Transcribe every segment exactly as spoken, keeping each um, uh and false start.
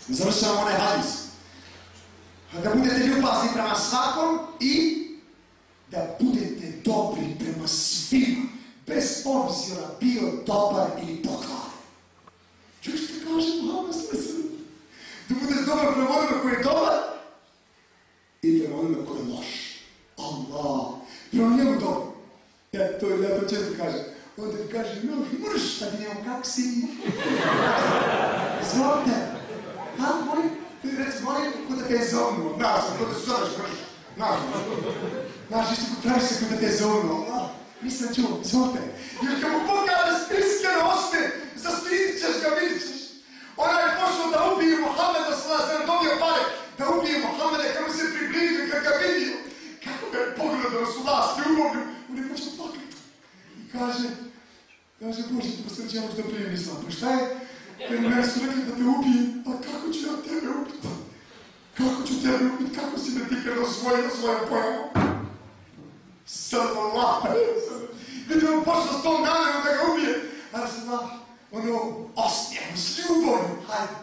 Završavam onaj hadis. Da budete ljubazni prema svakom i da budete dobri prema svima, bez obzira bio dobar ili pokvaren. Čuš što kaže Muhammed sallallahu alejhi ve sellem? Da budeš dobar prema onome koji je dobar i prema onome koji je loš. Allah, prema njemu dobro. Ja to, ja to često kažem. Onda mi kaže, no, mrš, da ti nemam kak si. Zvolite. Ha, molim? Ti reci, molim, ko da te je zovnuo. Znaš, ko da se zoveš, mrš. Znaš, znaš, isto pravi se ko da te je zovnuo. Nisam čuo, zvolite. Jer kad mu pokažeš iskreno osme, zaštiti ćeš ga, vidit ćeš. Ona je pošao da ubije Muhammeda sallallahu alejhi ve sellem, dobio pare da ubije Muhammeda, kad mu se približio, kad ga vidio. Kako ga je pogledao su vlasti, umoglju, on je počeo plakati. I kaže, kaže, Bože, ti postaviti ja možda prijem islam. Pa šta je? Jer mene su rekli da te ubijem, a kako ću ja tebe ubiti? Kako ću tebe ubiti? Kako si me ti kada osvojio svojom pojavom? Sallallahu alejhi ve sellem. Vidim, on počeo s tom namjerom da ga ubije. A Rasulullah, ono, osmijem, s ljubavim, hajde.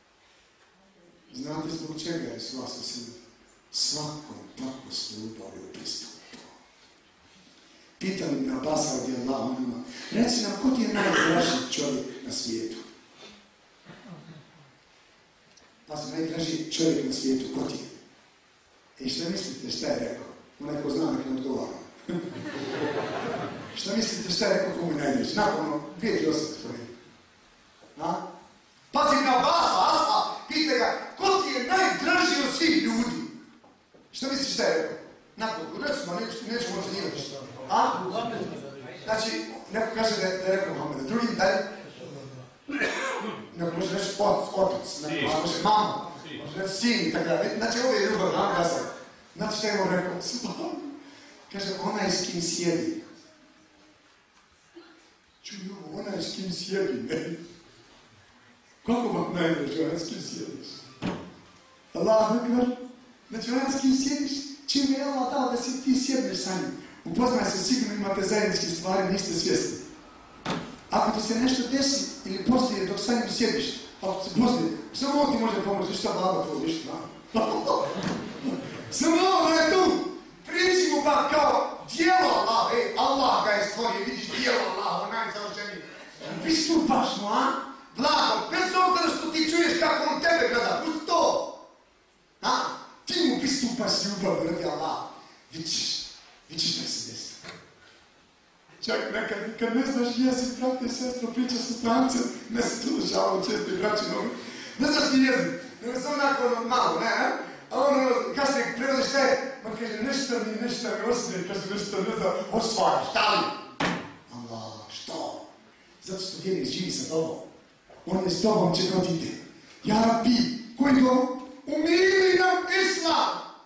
Znate zbog čega je Rasulullah sallallahu alejhi ve sellem svakom tako s ljubavim pristupom? Pitam im Abasa radijallahu anhu, reci nam, ko ti je najdraži čovjek na svijetu? Pa se najdraži čovjek na svijetu, ko ti je? I šta mislite šta je rekao? Onaj ko zna nek ne odgovara. Šta mislite šta je rekao komu je najdraži? Nakon ono, dvije tri osam spomenuo. Pazi na Abasa, Asma, pita ga, ko ti je najdraži od svih ljudi? Šta misliš šta je rekao? Nakon, recimo, nećemo ocenjivati što. A? Znači, neko kaže da je rekao Muhammed, drugi dalje? Neko može reći otac, neko može mama, može reći sin i tako da. Znači, ovo je ljubav, nam da sam. Znači šta je ovo rekao? Kaže, onaj s kim sjedi. Čuj ovo, onaj s kim sjedi, ne? Kako vam najdraži onaj s kim sjediš? Allah akbar. Znači, onaj s kim sjediš, čim je Allah dao da si ti sjedneš sa njim. Upoznaj se, sigurno imate zajedničke stvari, niste svjesni. Ako ti se nešto desi ili poslije dok sa njim sjediš, ako se poslije, samo ovo ti može pomoći, šta baba to viš, na? Samo ovo je tu! Priči mu pa kao dijelo Allah, ej, Allah ga je stvorio, vidiš dijelo Allah, on najzavršeniji. Pristupaš mu, a? Blago, bez obzira što ti čuješ kako on tebe gleda, pusti to! A? Ti mu pristupaš s ljubav, radi Allah. Vidiš, vidiš da se desi. Čak nekad, kad ne znaš jezik, brate i sestro, priča sa strancem, ne se tu dešavamo često i braći novi. Ne znaš ti jezik, nego sam onako ono malo, ne, ne? A ono, kasnije prevodiš šta je, ma kaže, nešto mi, nešto mi osmije, kaže, nešto ne znam, osvajaš, da li? Allah, što? Zato što vjernik živi sa tobom. On je s tobom će god ide. Ja Rabbi, koji to? Umiri nam Islam!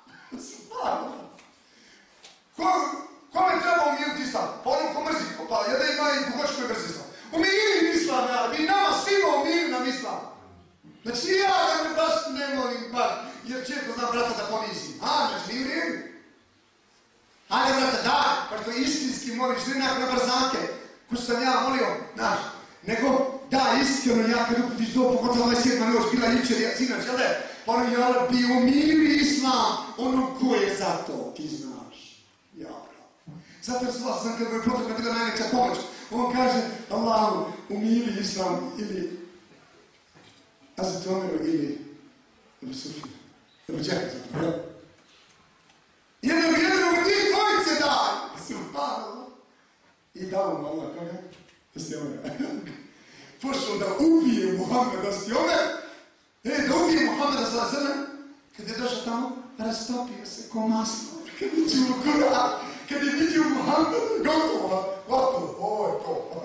Ko, kome treba umiriti Islam? Pa onom ko mrzi, pa jedan ima i kogoć koji mrzi Islam. Umiri Islam, ja Rabbi, nama svima umiri nam Islam. Znači ja da me baš ne molim bar, jer često znam brata da ponizim. A, znači nije vrijeme. Hajde brata, daj, pa što istinski moliš, ne na brzanke, ko sam ja molio, znaš, nego da, iskreno ja kad uputiš do, pogotovo ovaj svijet, ma ne još bila jučer, ja sinač, jel da? Pa ono, ja Rabbi, umiri Islam, ono ko je za to, ti znaš. Ja, bravo. Zato jer sva sam kad mu je potrebna bila najveća pomoć, on kaže, Allahu, umiri Islam, ili Hazreti Omeru ili Ebu Sufiju. Ebu Džehel zapravo. Jednog jednog ti dvojice daj! Subhanallah. I dao mu Allah koga? Hazreti Omeru. Pošao da ubije Muhammeda Hazreti Omer. E, da ubije Muhammeda sallallahu alejhi ve sellem. Kad je došao tamo, rastopio se ko maslo. Kad je čuo Kur'an, kad je vidio Muhammeda, gotovo, gotovo, ovo je to.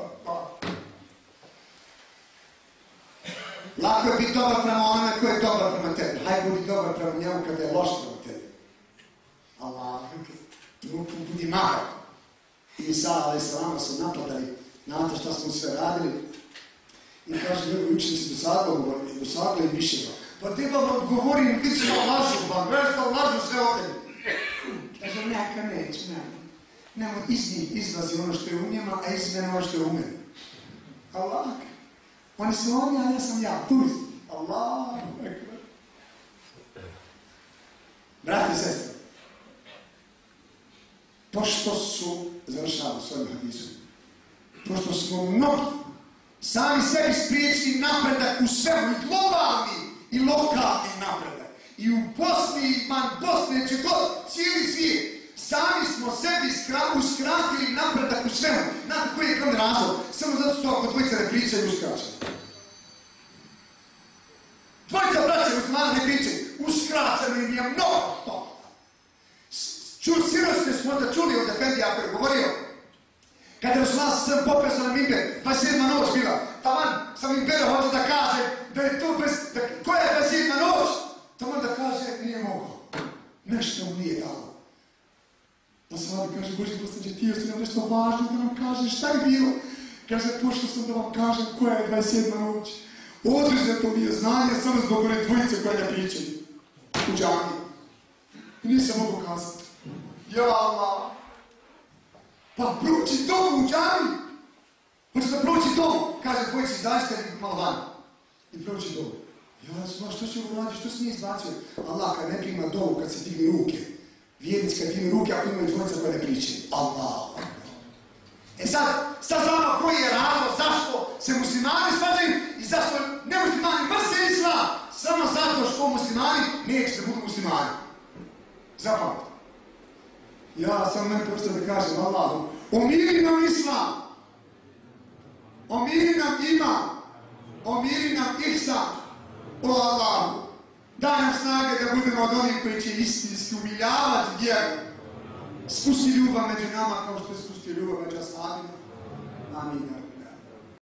Lako je biti dobar prema onome koji je dobar prema tebi. Hajde budi dobar prema njemu kada je loš prema tebi. Allah, budi makar. I Isa alejhi selam su napadali, znate šta smo sve radili. I kaže, njegovi učenici dosadili, dosadili i više ga. Pa ti vam odgovorim, ti ćemo lažu vam, gledaš da lažu sve o tebi. Kaže, neka neću, nemoj. Nemoj, iz njih izlazi ono što je u njima, a iz mene ono što je u meni. Allah. Oni su oni, a ja sam ja, tu. Allahu ekber. Brate i sestre, pošto su, završavamo s ovim hadisom, pošto smo mnogi sami sebi spriječili napredak u svemu, i globalni i lokalni napredak, i u Bosni, i man Bosne, če god, cijeli svijet, sami smo sebi uskratili napredak u svemu. Znate koji je glavni razlog? Samo zato što ako dvojica ne pričaju, uskraćaju. Dvojica braća muslimana ne pričaju, uskraćeno im je mnogo toga. Sinoć ste možda čuli od Efendija koji je govorio, kada je Osman sam popeo sam na mimber, dvadeset sedma noć bila, taman sam mimbera hoće da kaže da je to bez, da, koja je dvadeset sedma noć? Taman da kaže, nije mogao. Nešto mu nije dalo. Pa Sahabi kaže, Boži poslanče, ti još nam nešto važno da nam kažeš, šta je bilo? Kaže, pošao sam da vam kažem koja je dvadeset sedma noć. Odrezeto mi je znanje samo zbog one dvojice koje ne pričaju. U džami. I nisam mogu kazati. Ja Allah. Pa prouči to u džami. Hoće da prouči to. Kaže, dvojici zaista je malo van. I prouči to. Ja Allah, što si uradio, što si nije izbacio? Allah kad ne prima dovu, kad se digni ruke. Vjernici kad digni ruke, ako imaju dvojica koje ne pričaju. Allah. E sad, sad znamo koji je razlog, zašto se muslimani svađaju i zašto nemuslimani mrse islam. Samo zato što muslimani neće da budu muslimani. Zapamte. Ja sam meni pošto da kažem Allahu, omiri nam islam, omiri nam iman, omiri nam ihsan, o Allahu. Daj nam snage da budemo od onih koji će istinski umiljavati vjeru. Spusti ljubav među nama kao što je spustio ljubav među ashabima. Amin.